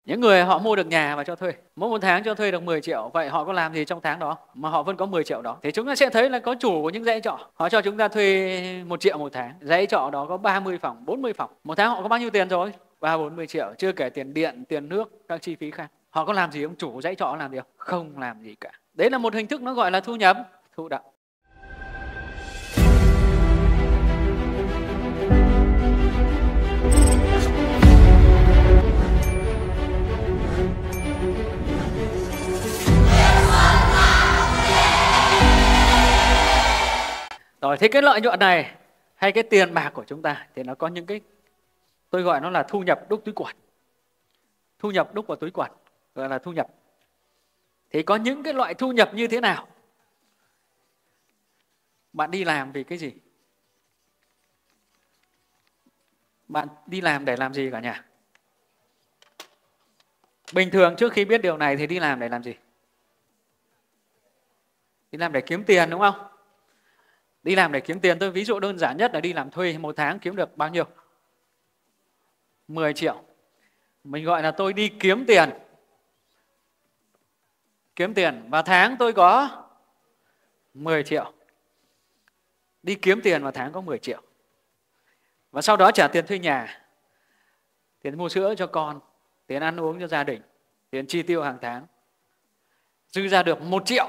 Những người họ mua được nhà và cho thuê, mỗi một tháng cho thuê được 10 triệu, vậy họ có làm gì trong tháng đó mà họ vẫn có 10 triệu đó? Thì chúng ta sẽ thấy là có chủ của những dãy trọ, họ cho chúng ta thuê 1 triệu một tháng, dãy trọ đó có 30 phòng, 40 phòng. Một tháng họ có bao nhiêu tiền rồi? 30-40 triệu, chưa kể tiền điện, tiền nước, các chi phí khác. Họ có làm gì không? Chủ dãy trọ làm gì không? Không làm gì cả. Đấy là một hình thức nó gọi là thu nhập thụ động. Rồi, thế cái lợi nhuận này hay cái tiền bạc của chúng ta thì nó có những cái, tôi gọi nó là thu nhập đúc túi quần. Thu nhập đúc vào túi quần gọi là thu nhập. Thì có những cái loại thu nhập như thế nào? Bạn đi làm vì cái gì? Bạn đi làm để làm gì cả nhà? Bình thường trước khi biết điều này thì đi làm để làm gì? Đi làm để kiếm tiền, đúng không? Đi làm để kiếm tiền, tôi ví dụ đơn giản nhất là đi làm thuê, một tháng kiếm được bao nhiêu? 10 triệu. Mình gọi là tôi đi kiếm tiền. Kiếm tiền và tháng tôi có 10 triệu. Đi kiếm tiền và tháng có 10 triệu. Và sau đó trả tiền thuê nhà, tiền mua sữa cho con, tiền ăn uống cho gia đình, tiền chi tiêu hàng tháng. Dư ra được 1 triệu.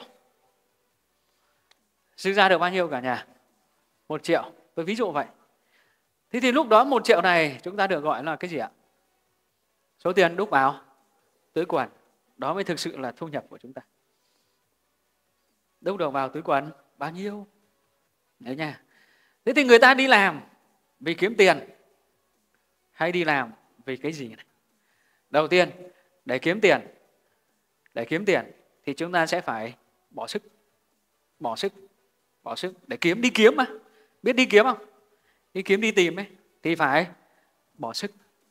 Dư ra được bao nhiêu cả nhà? 1 triệu. Tôi ví dụ vậy. Thế thì lúc đó 1 triệu này chúng ta được gọi là cái gì ạ? Số tiền đúc vào túi quần. Đó mới thực sự là thu nhập của chúng ta. Đúc được vào túi quần bao nhiêu? Đấy nha. Thế thì người ta đi làm vì kiếm tiền hay đi làm vì cái gì này? Đầu tiên, để kiếm tiền. Để kiếm tiền thì chúng ta sẽ phải bỏ sức. Bỏ sức. Bỏ sức để kiếm, đi kiếm mà. Biết đi kiếm không? Đi kiếm, đi tìm ấy thì phải bỏ sức.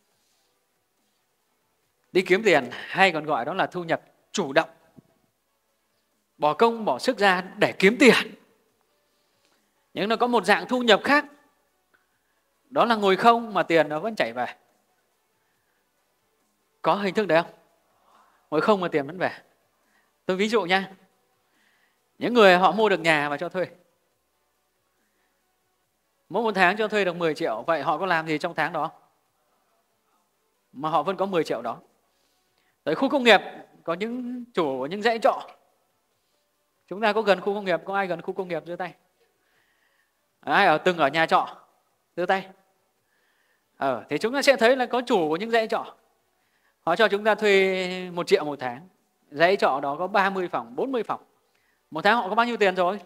Đi kiếm tiền hay còn gọi đó là thu nhập chủ động. Bỏ công, bỏ sức ra để kiếm tiền. Nhưng nó có một dạng thu nhập khác. Đó là ngồi không mà tiền nó vẫn chảy về. Có hình thức đấy không? Ngồi không mà tiền vẫn về. Tôi ví dụ nha. Những người họ mua được nhà và cho thuê, mỗi một tháng cho thuê được 10 triệu, vậy họ có làm gì trong tháng đó mà họ vẫn có 10 triệu đó? Tới khu công nghiệp, có những chủ của những dãy trọ. Chúng ta có gần khu công nghiệp, có ai gần khu công nghiệp giơ tay? Ai từng ở nhà trọ giơ tay? Thì chúng ta sẽ thấy là có chủ của những dãy trọ. Họ cho chúng ta thuê 1 triệu một tháng. Dãy trọ đó có 30 phòng, 40 phòng. Một tháng họ có bao nhiêu tiền rồi?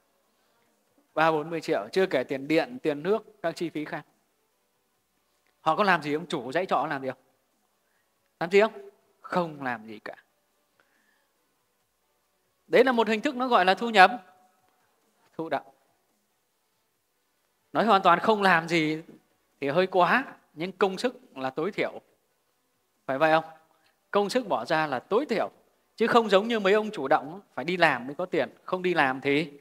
30-40 triệu, chưa kể tiền điện, tiền nước, các chi phí khác. Họ có làm gì không? Chủ dãy trọ làm gì không? Làm gì không? Không làm gì cả. Đấy là một hình thức nó gọi là thu nhập thụ động. Nói hoàn toàn không làm gì thì hơi quá, nhưng công sức là tối thiểu. Phải vậy không? Công sức bỏ ra là tối thiểu. Chứ không giống như mấy ông chủ động phải đi làm mới có tiền. Không đi làm thì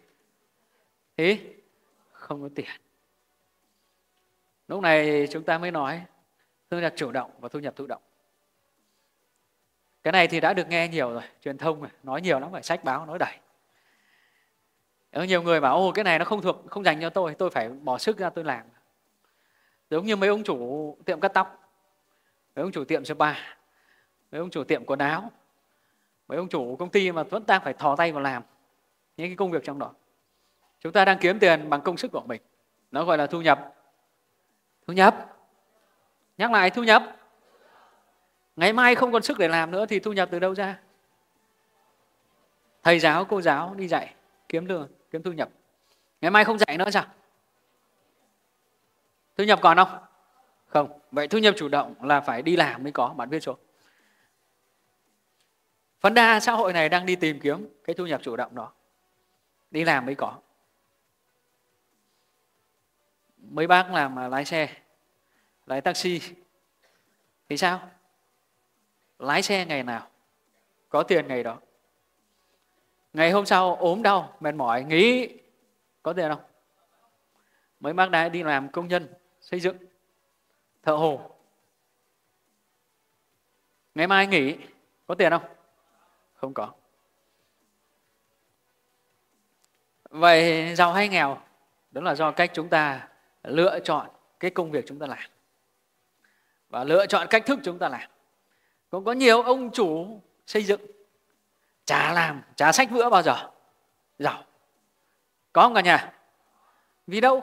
không có tiền. Lúc này chúng ta mới nói thu nhập chủ động và thu nhập thụ động. Cái này thì đã được nghe nhiều rồi, truyền thông nói nhiều lắm, phải sách báo nói đầy. Nhiều người bảo cái này nó không dành cho tôi phải bỏ sức ra tôi làm. Giống như mấy ông chủ tiệm cắt tóc, mấy ông chủ tiệm spa, mấy ông chủ tiệm quần áo, mấy ông chủ công ty mà vẫn đang phải thò tay vào làm những cái công việc trong đó. Chúng ta đang kiếm tiền bằng công sức của mình. Nó gọi là thu nhập. Thu nhập. Nhắc lại, thu nhập. Ngày mai không còn sức để làm nữa thì thu nhập từ đâu ra? Thầy giáo, cô giáo đi dạy, kiếm lương, kiếm thu nhập. Ngày mai không dạy nữa sao? Thu nhập còn không? Không. Vậy thu nhập chủ động là phải đi làm mới có, bạn biết rồi. Phần đa xã hội này đang đi tìm kiếm cái thu nhập chủ động đó. Đi làm mới có. Mấy bác làm lái xe, lái taxi thì sao? Lái xe ngày nào có tiền ngày đó. Ngày hôm sau ốm đau, mệt mỏi, nghỉ, có tiền không? Mấy bác đã đi làm công nhân xây dựng, thợ hồ, Ngày mai nghỉ, có tiền không? Không có. Vậy giàu hay nghèo? Đó là do cách chúng ta lựa chọn cái công việc chúng ta làm và lựa chọn cách thức chúng ta làm. Cũng có nhiều ông chủ xây dựng chả xách vữa bao giờ giàu. Có không cả nhà? Vì đâu?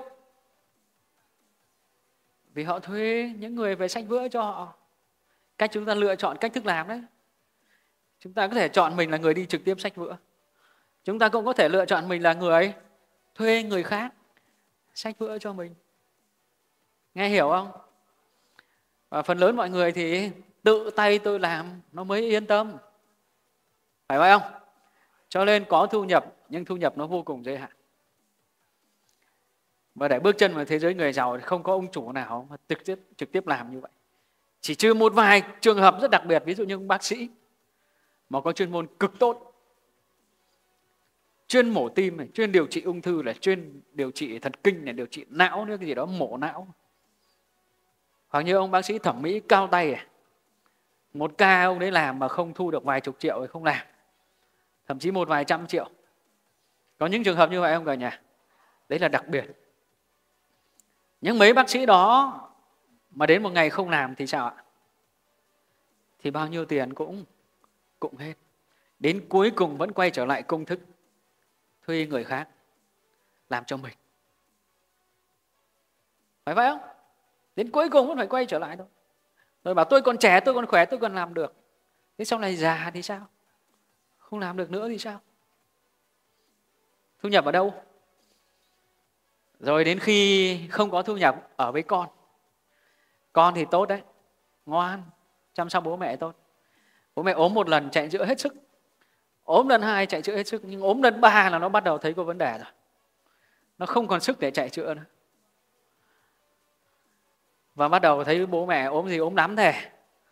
Vì họ thuê những người về xách vữa cho họ. Cách chúng ta lựa chọn cách thức làm đấy. Chúng ta có thể chọn mình là người đi trực tiếp xách vữa. Chúng ta cũng có thể lựa chọn mình là người thuê người khác xách vữa cho mình. Nghe hiểu không? Và phần lớn mọi người thì tự tay tôi làm nó mới yên tâm. Phải vậy không? Cho nên có thu nhập, nhưng thu nhập nó vô cùng giới hạn. Và để bước chân vào thế giới người giàu thì không có ông chủ nào mà trực tiếp làm như vậy. Chỉ trừ một vài trường hợp rất đặc biệt, ví dụ như bác sĩ mà có chuyên môn cực tốt, chuyên mổ tim này, chuyên điều trị ung thư này, chuyên điều trị thần kinh này, điều trị não nữa, cái gì đó mổ não. Hoặc như ông bác sĩ thẩm mỹ cao tay này, một ca ông đấy làm mà không thu được vài chục triệu thì không làm, thậm chí một vài trăm triệu. Có những trường hợp như vậy không cả nhà? Đấy là đặc biệt. Nhưng mấy bác sĩ đó mà đến một ngày không làm thì sao ạ? Thì bao nhiêu tiền cũng hết. Đến cuối cùng vẫn quay trở lại công thức thuê người khác làm cho mình. Phải vậy không? Đến cuối cùng vẫn phải quay trở lại thôi. Rồi bảo tôi còn trẻ, tôi còn khỏe, tôi còn làm được. Thế sau này già thì sao? Không làm được nữa thì sao? Thu nhập ở đâu? Rồi đến khi không có thu nhập ở với con. Con thì tốt đấy, ngoan, chăm sóc bố mẹ tốt. Bố mẹ ốm một lần chạy chữa hết sức, ốm lần hai chạy chữa hết sức, nhưng ốm lần ba là nó bắt đầu thấy có vấn đề rồi. Nó không còn sức để chạy chữa nữa. Và bắt đầu thấy bố mẹ ốm gì ốm lắm thế.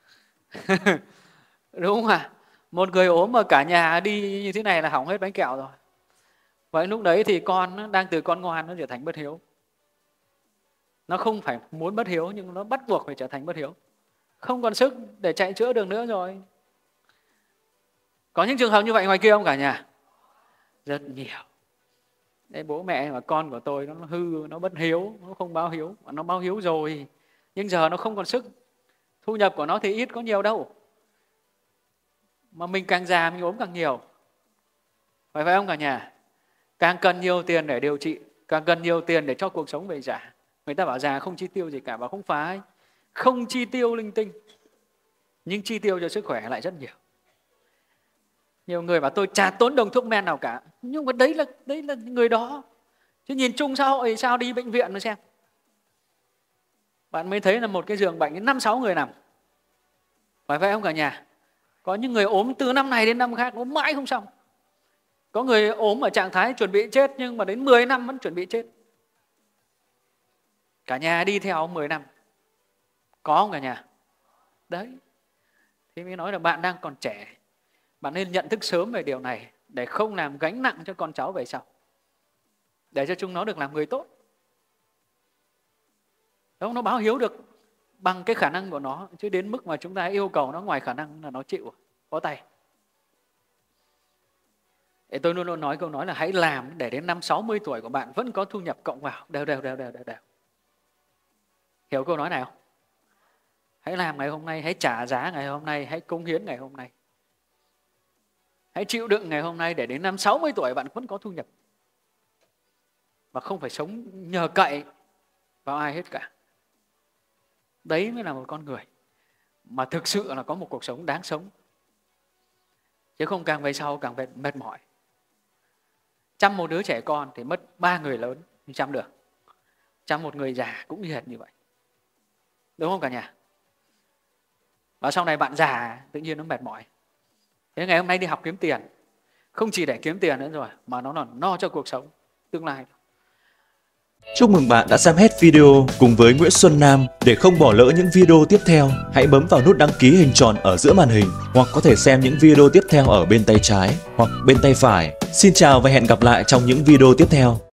Đúng không ạ? Một người ốm mà cả nhà đi như thế này là hỏng hết bánh kẹo rồi. Vậy lúc đấy thì con đang từ con ngoan nó trở thành bất hiếu. Nó không phải muốn bất hiếu nhưng nó bắt buộc phải trở thành bất hiếu. Không còn sức để chạy chữa được nữa rồi. Có những trường hợp như vậy ngoài kia không cả nhà? Rất nhiều. Đấy, bố mẹ và con của tôi nó hư, nó bất hiếu, nó không báo hiếu. Nó báo hiếu rồi, nhưng giờ nó không còn sức. Thu nhập của nó thì ít có nhiều đâu. Mà mình càng già mình ốm càng nhiều. Phải không cả nhà? Càng cần nhiều tiền để điều trị, càng cần nhiều tiền để cho cuộc sống về già. Người ta bảo già không chi tiêu gì cả, bảo không phải. Không chi tiêu linh tinh, nhưng chi tiêu cho sức khỏe lại rất nhiều. Nhiều người bảo tôi chả tốn đồng thuốc men nào cả. Nhưng mà đấy là người đó. Chứ nhìn chung xã hội sao đi bệnh viện mà xem. Bạn mới thấy là một cái giường bệnh 5-6 người nằm. Phải vậy không cả nhà? Có những người ốm từ năm này đến năm khác, ốm mãi không xong. Có người ốm ở trạng thái chuẩn bị chết nhưng mà đến 10 năm vẫn chuẩn bị chết. Cả nhà đi theo 10 năm. Có không cả nhà? Đấy. Thế mới nói là bạn đang còn trẻ. Bạn nên nhận thức sớm về điều này để không làm gánh nặng cho con cháu về sau. Để cho chúng nó được làm người tốt. Nó báo hiếu được bằng cái khả năng của nó. Chứ đến mức mà chúng ta yêu cầu nó ngoài khả năng là nó chịu, có tay. Để tôi luôn luôn nói câu nói là hãy làm để đến năm 60 tuổi của bạn vẫn có thu nhập cộng vào đều. Hiểu câu nói này không? Hãy làm ngày hôm nay, hãy trả giá ngày hôm nay, hãy cống hiến ngày hôm nay. Hãy chịu đựng ngày hôm nay để đến năm 60 tuổi bạn vẫn có thu nhập. Và không phải sống nhờ cậy vào ai hết cả. Đấy mới là một con người mà thực sự là có một cuộc sống đáng sống. Chứ không càng về sau càng mệt mỏi. Chăm một đứa trẻ con thì mất 3 người lớn thì chăm được. Chăm một người già cũng như hệt như vậy. Đúng không cả nhà? Và sau này bạn già tự nhiên nó mệt mỏi. Thế ngày hôm nay đi học kiếm tiền, không chỉ để kiếm tiền nữa rồi, mà nó là no cho cuộc sống tương lai. Chúc mừng bạn đã xem hết video cùng với Nguyễn Xuân Nam. Để không bỏ lỡ những video tiếp theo, hãy bấm vào nút đăng ký hình tròn ở giữa màn hình, hoặc có thể xem những video tiếp theo ở bên tay trái hoặc bên tay phải. Xin chào và hẹn gặp lại trong những video tiếp theo.